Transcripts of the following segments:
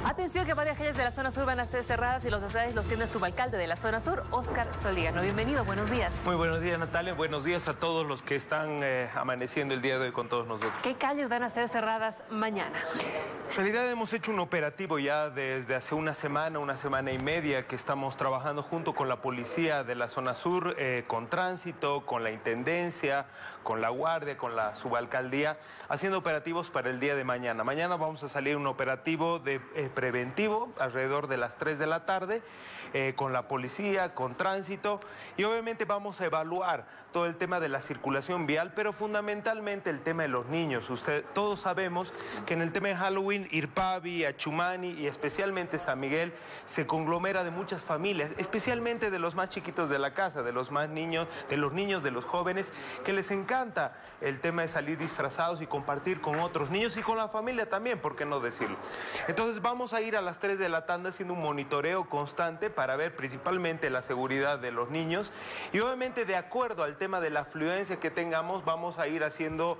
Atención que varias calles de la zona sur van a ser cerradas y los accesos los tiene el subalcalde de la zona sur, Óscar Solíano. Bienvenido, buenos días. Muy buenos días, Natalia. Buenos días a todos los que están amaneciendo el día de hoy con todos nosotros. ¿Qué calles van a ser cerradas mañana? En realidad hemos hecho un operativo ya desde hace una semana y media que estamos trabajando junto con la policía de la zona sur, con tránsito, con la intendencia, con la guardia, con la subalcaldía, haciendo operativos para el día de mañana. Mañana vamos a salir un operativo preventivo alrededor de las 3 de la tarde, con la policía, con tránsito, y obviamente vamos a evaluar todo el tema de la circulación vial, pero fundamentalmente el tema de los niños. Todos sabemos que en el tema de Halloween, Irpavi, Achumani y especialmente San Miguel se conglomera de muchas familias, especialmente de los más chiquitos de la casa, de los niños, de los jóvenes, que les encanta el tema de salir disfrazados y compartir con otros niños y con la familia también, ¿por qué no decirlo? Entonces vamos a ir a las 3 de la tarde haciendo un monitoreo constante para ver principalmente la seguridad de los niños y obviamente de acuerdo al tema de la afluencia que tengamos vamos a ir haciendo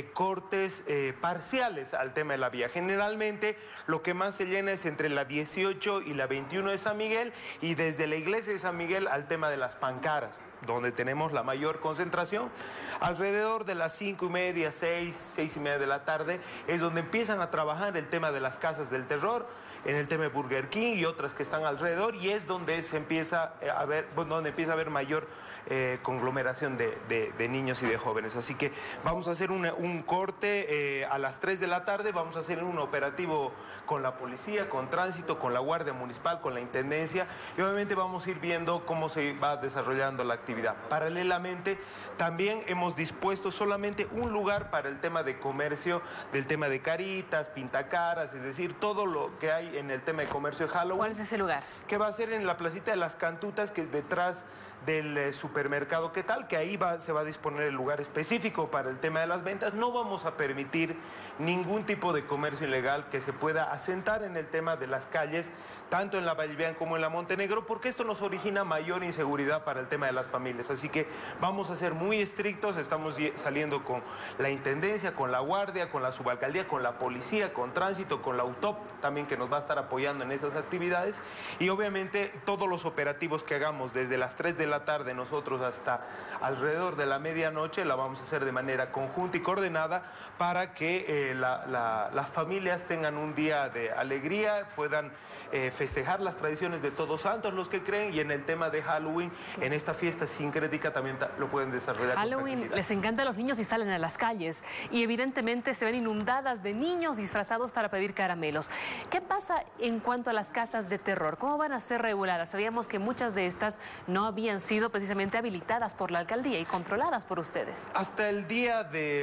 cortes parciales al tema de la vía. Generalmente lo que más se llena es entre la 18 y la 21 de San Miguel y desde la iglesia de San Miguel al tema de las Pancaras, donde tenemos la mayor concentración. Alrededor de las 5:30, 6:30 de la tarde es donde empiezan a trabajar el tema de las casas del terror, en el tema de Burger King y otras que están alrededor, y es donde se empieza a ver, donde empieza a haber mayor conglomeración de niños y de jóvenes. Así que vamos a hacer un corte a las 3 de la tarde, vamos a hacer un operativo con la policía, con tránsito, con la Guardia Municipal, con la Intendencia, y obviamente vamos a ir viendo cómo se va desarrollando la actividad. Paralelamente, también hemos dispuesto solamente un lugar para el tema de comercio, del tema de caritas, pintacaras, es decir, todo lo que hay en el tema de comercio de Halloween. ¿Cuál es ese lugar? Que va a ser en la placita de las Cantutas, que es detrás del supermercado ¿Qué tal? Que ahí se va a disponer el lugar específico para el tema de las ventas. No vamos a permitir ningún tipo de comercio ilegal que se pueda asentar en el tema de las calles, tanto en la Vallevian como en la Montenegro, porque esto nos origina mayor inseguridad para el tema de las familias. Así que vamos a ser muy estrictos, estamos saliendo con la Intendencia, con la Guardia, con la Subalcaldía, con la Policía, con Tránsito, con la UTOP también, que nos va a estar apoyando en esas actividades, y obviamente todos los operativos que hagamos desde las 3 de la tarde nosotros hasta alrededor de la medianoche la vamos a hacer de manera conjunta y coordinada para que las familias tengan un día de alegría, puedan festejar las tradiciones de Todos Santos, los que creen, y en el tema de Halloween, en esta fiesta sincrética también lo pueden desarrollar. Halloween les encanta a los niños y salen a las calles y evidentemente se ven inundadas de niños disfrazados para pedir caramelos. ¿Qué pasa en cuanto a las casas de terror? ¿Cómo van a ser reguladas? Sabíamos que muchas de estas no habían sido precisamente habilitadas por la alcaldía y controladas por ustedes. Hasta el día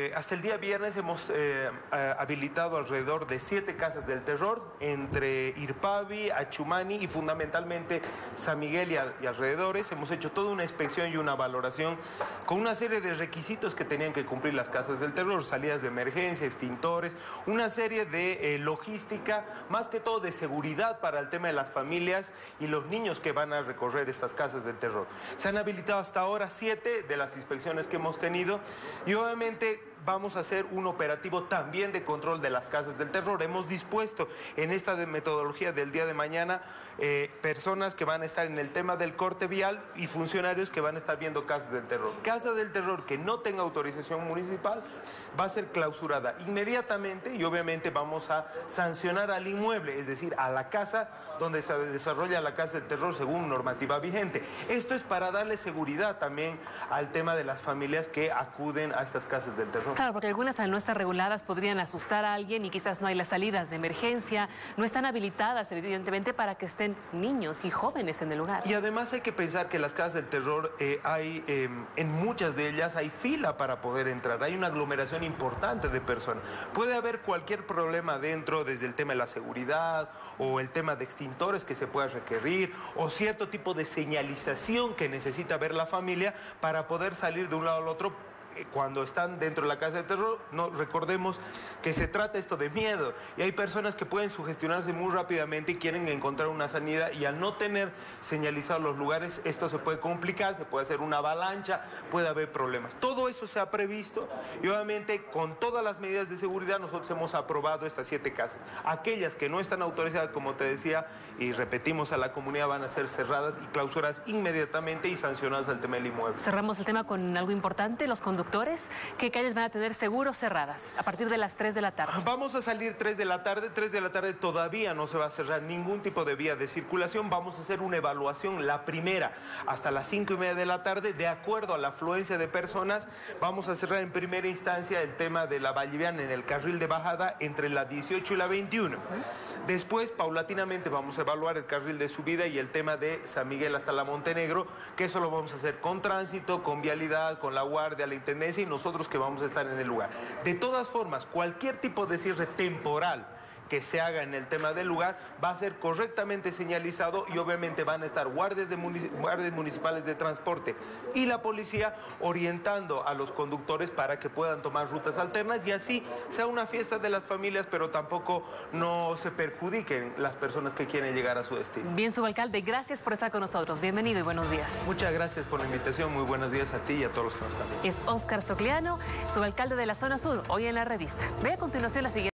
viernes hemos habilitado alrededor de 7 casas del terror entre Irpavi, Achumani y fundamentalmente San Miguel y alrededores. Hemos hecho toda una inspección y una valoración con una serie de requisitos que tenían que cumplir las casas del terror: salidas de emergencia, extintores, una serie de logística, más que todo de seguridad para el tema de las familias y los niños que van a recorrer estas casas del terror. Se han habilitado hasta ahora 7 de las inspecciones que hemos tenido y obviamente vamos a hacer un operativo también de control de las casas del terror. Hemos dispuesto en esta metodología del día de mañana personas que van a estar en el tema del corte vial y funcionarios que van a estar viendo casas del terror. Casa del terror que no tenga autorización municipal va a ser clausurada inmediatamente y obviamente vamos a sancionar al inmueble, es decir, a la casa donde se desarrolla la casa del terror según normativa vigente. Esto es para darle seguridad también al tema de las familias que acuden a estas casas del terror. Claro, porque algunas al no estar reguladas podrían asustar a alguien y quizás no hay las salidas de emergencia, no están habilitadas evidentemente para que estén niños y jóvenes en el lugar. Y además hay que pensar que las casas del terror en muchas de ellas hay fila para poder entrar, hay una aglomeración importante de personas. Puede haber cualquier problema dentro, desde el tema de la seguridad o el tema de extintores que se pueda requerir o cierto tipo de señalización que necesita ver la familia para poder salir de un lado al otro cuando están dentro de la casa de terror, no recordemos que se trata esto de miedo y hay personas que pueden sugestionarse muy rápidamente y quieren encontrar una sanidad y al no tener señalizados los lugares, esto se puede complicar, se puede hacer una avalancha, puede haber problemas. Todo eso se ha previsto y obviamente con todas las medidas de seguridad nosotros hemos aprobado estas 7 casas. Aquellas que no están autorizadas, como te decía, y repetimos a la comunidad, van a ser cerradas y clausuradas inmediatamente y sancionadas al tema del inmueble. Cerramos el tema con algo importante, los conductores. ¿Qué calles van a tener seguros cerradas a partir de las 3 de la tarde? Vamos a salir 3 de la tarde. 3 de la tarde todavía no se va a cerrar ningún tipo de vía de circulación. Vamos a hacer una evaluación, la primera, hasta las 5:30 de la tarde, de acuerdo a la afluencia de personas. Vamos a cerrar en primera instancia el tema de la Valliviana en el carril de bajada entre la 18 y la 21. Después, paulatinamente, vamos a evaluar el carril de subida y el tema de San Miguel hasta la Montenegro, que eso lo vamos a hacer con tránsito, con vialidad, con la guardia, la intendencia y nosotros que vamos a estar en el lugar. De todas formas, cualquier tipo de cierre temporal que se haga en el tema del lugar va a ser correctamente señalizado y obviamente van a estar guardias municipales de transporte y la policía orientando a los conductores para que puedan tomar rutas alternas y así sea una fiesta de las familias, pero tampoco no se perjudiquen las personas que quieren llegar a su destino. Bien, subalcalde, gracias por estar con nosotros. Bienvenido y buenos días. Muchas gracias por la invitación. Muy buenos días a ti y a todos los que nos están viendo. Es Óscar Socliano, subalcalde de la zona sur, hoy en La Revista. Ve a continuación la siguiente.